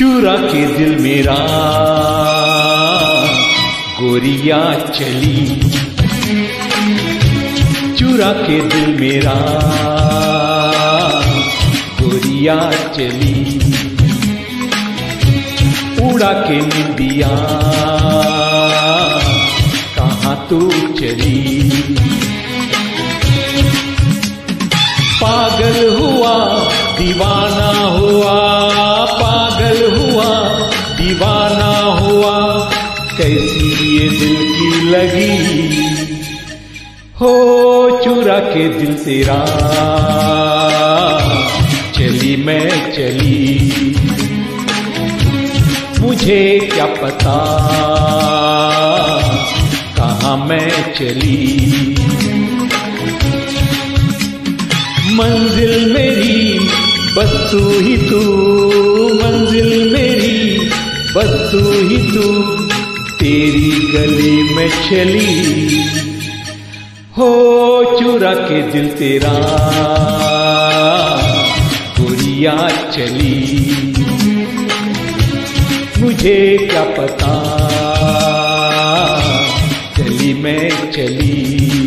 चुरा के दिल मेरा गोरिया चली, चुरा के दिल मेरा गोरिया चली, उड़ा के निंदिया कहाँ तू चली। पागल हुआ दीवाना हुआ, पागल हुआ दीवाना हुआ, कैसी ये दिल की लगी हो। चुरा के दिल तेरा चली मैं चली, मुझे क्या पता कहाँ मैं चली। मंजिल मेरी बस तू ही तू, मंजिल मेरी बस तू ही तू, तेरी गली में चली हो। चुरा के दिल तेरा गोरिया चली, मुझे क्या पता चली मैं चली।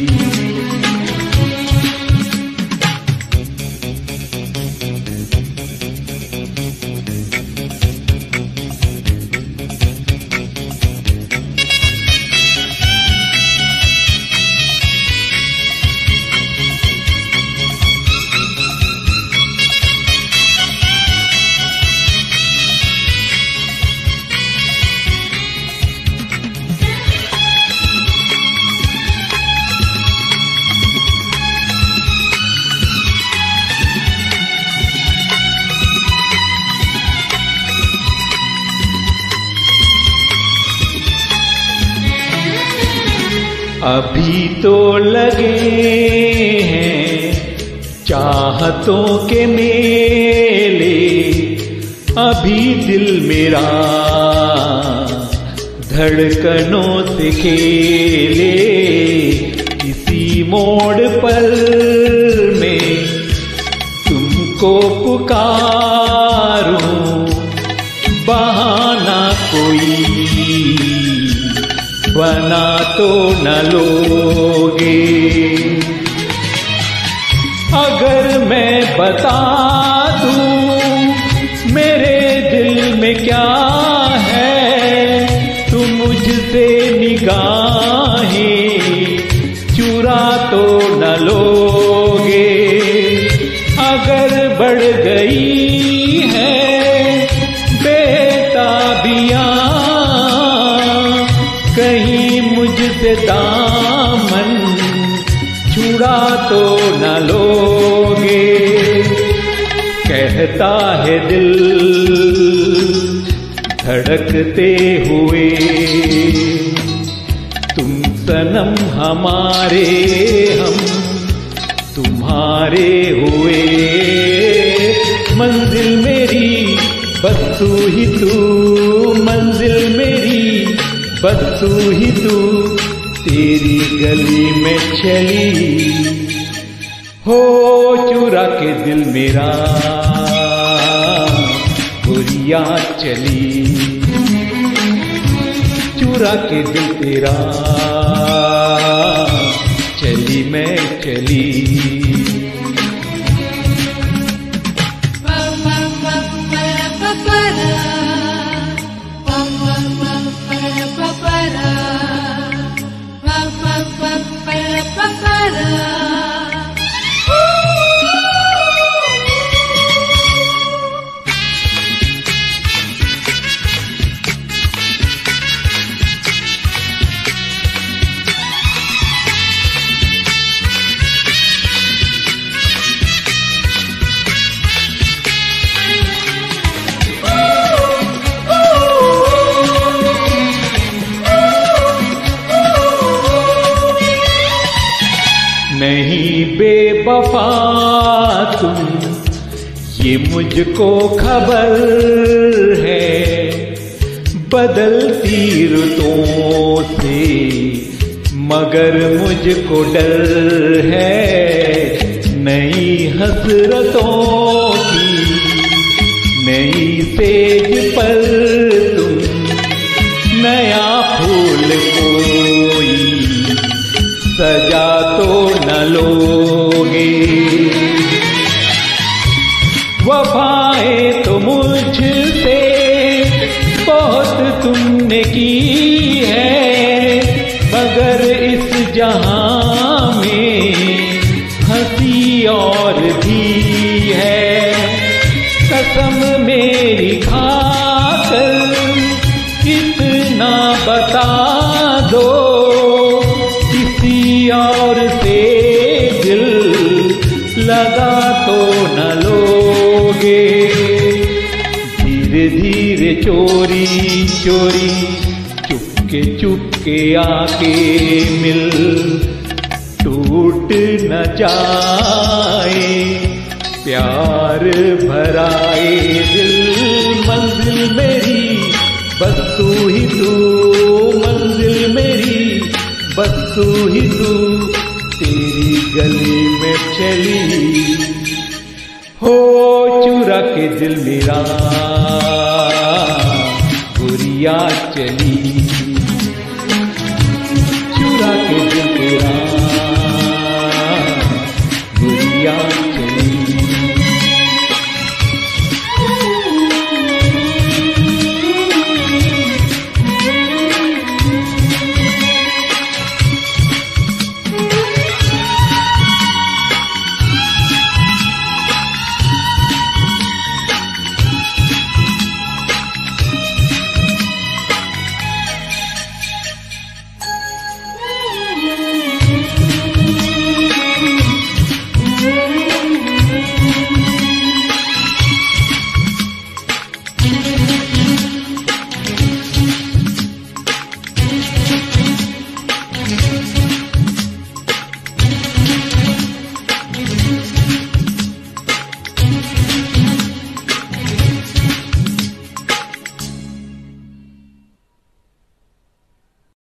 अभी तो लगे हैं चाहतों के मेले, अभी दिल मेरा धड़कनों से खेले। किसी मोड़ पर मैं तुमको पुकारूं, बहाना कोई बना तो न लोगे। अगर मैं बता दूं मेरे दिल में क्या है, तुम मुझसे निगाहें चुरा तो न लोगे। अगर बढ़ गई है बेताबियां, कहीं मुझसे दामन छुड़ा तो न लोगे। कहता है दिल धड़कते हुए, तुम सनम हमारे हम तुम्हारे हुए। मंजिल मेरी बस तू ही तू, मंजिल मेरी बस तू ही तू, तेरी गली में चली हो। चुरा के दिल मेरा गोरिया चली, चुरा के दिल तेरा चली मैं चली। नहीं बेवफा तुम, ये मुझको खबर है, बदलती रुतों से मगर मुझको डर है। नई हसरतों की नई सेज पर तुम नया फूल कोई सजा तो न लोगे। वफाएं तो मुझसे बहुत तुमने की है, मगर इस जहां में हंसी और भी है। कसम मेरी खाकर इतना बता दो, किसी और से दिल लगा तो न लोगे। धीरे धीरे चोरी चोरी चुपके चुपके आके मिल, टूट न जाए प्यार भराए दिल। मंजिल मेरी बस तू ही तू, मंजिल मेरी बस तू ही तू, तेरी गली में चली हो चुरा के दिल मेरा गुरिया चली, चुरा के दिल तेरा